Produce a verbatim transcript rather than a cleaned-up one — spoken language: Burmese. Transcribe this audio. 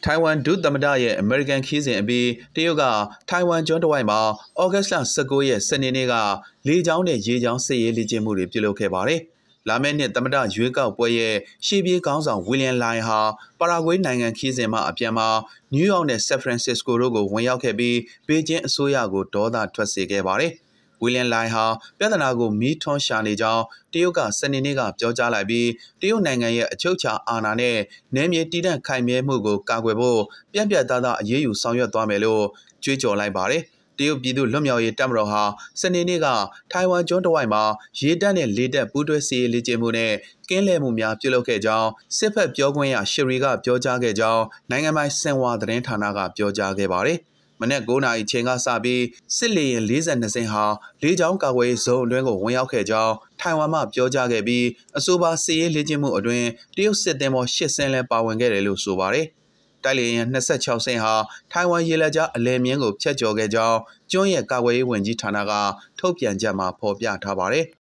ထိုင်ဝမ်ဒုသမ္မတရဲ့အမေရိကန်ခီးစဉ်အပြီးတရုတ်ကထိုင်ဝမ်ကျွန်းတစ်ဝိုက်မှာဩဂတ်စ်လဆယ့်ကိုရက်စနေနေ့ကလေကြောင်းနဲ့ရေကြောင်းစစ်ရေးလေ့ကျင့်မှုတွေပြုလုပ်ခဲ့ပါတယ်။လာမယ့်နှစ်သမ္မတရွေးကောက်ပွဲရဲ့ရှေ့ပြေးခေါင်းဆောင်ဝီလျံလိုင်ဟာပါရာဂွေးနိုင်ငံခီးစဉ်မှာအပြန်မှာနယူးယောက်နဲ့ဆန်ဖရန်စစ္စကိုတို့ကိုဝင်ရောက်ခဲ့ပြီးဘေကျင်းအစိုးရကိုဒေါသထွက်စေခဲ့ပါတယ်။ဝီလျံလိုင်ဟာပြဿနာကိုမီးထွန်းရှာနေကြောင်းတရုတ်ကစနေနေ့ကပြောကြားလိုက်ပြီးတရုတ်နိုင်ငံရဲ့အချုပ်အခြာအာဏာနဲ့နယ်မြေတည်တံ့ခိုင်မြဲမှုကိုကာကွယ်ဖို့ပြန့်ပြန့်သားသားအရေးယူဆောင်ရွက်သွားမယ်လို့ကြွေးကြော်လိုက်ပါတယ်။တရုတ်ပြည်သူ့လွတ်မြောက်ရေးတပ်မတော်ဟာစနေနေ့ကထိုင်ဝမ်ကျွန်းတစ်ဝိုက်မှာရေတပ်နဲ့လေတပ်ပူးတွဲစစ်ရေးလေ့ကျင့်မှုနဲ့ကင်းလှည့်မှုများပြုလုပ်ခဲ့ကြောင်းစစ်ဖက်ပြောခွင့်ရရှရီကပြောကြားခဲ့ကြောင်းနိုင်ငံပိုင်စင်ဝါသတင်းဌာနကပြောကြားခဲ့ပါတယ်။မနေ့၉နာရီချိန်ကစပြီးစစ်လေယာဉ်၄၂စင်းဟာလေကြောင်းကာကွယ်ရေးဇုံအတွင်းကိုဝင်ရောက်ခဲ့ကြောင်းထိုင်ဝမ်မှပြောကြားခဲ့ပြီးအဆိုပါစစ်ရေးလေ့ကျင့်မှုအတွင်းတရုတ်စစ်သင်္ဘော၈စင်းလည်းပါဝင်ခဲ့တယ်လို့ဆိုပါတယ်။တိုက်လေယာဉ်၂၆စင်းဟာထိုင်ဝမ်ရေလက်ကြားအလဲမြင်းကိုဖျက်ကျော်ခဲ့ကြောင်းကျွန်းရဲ့ကာကွယ်ရေးဝန်ကြီးဌာနကထုတ်ပြန်ချက်မှာဖော်ပြထားပါတယ်။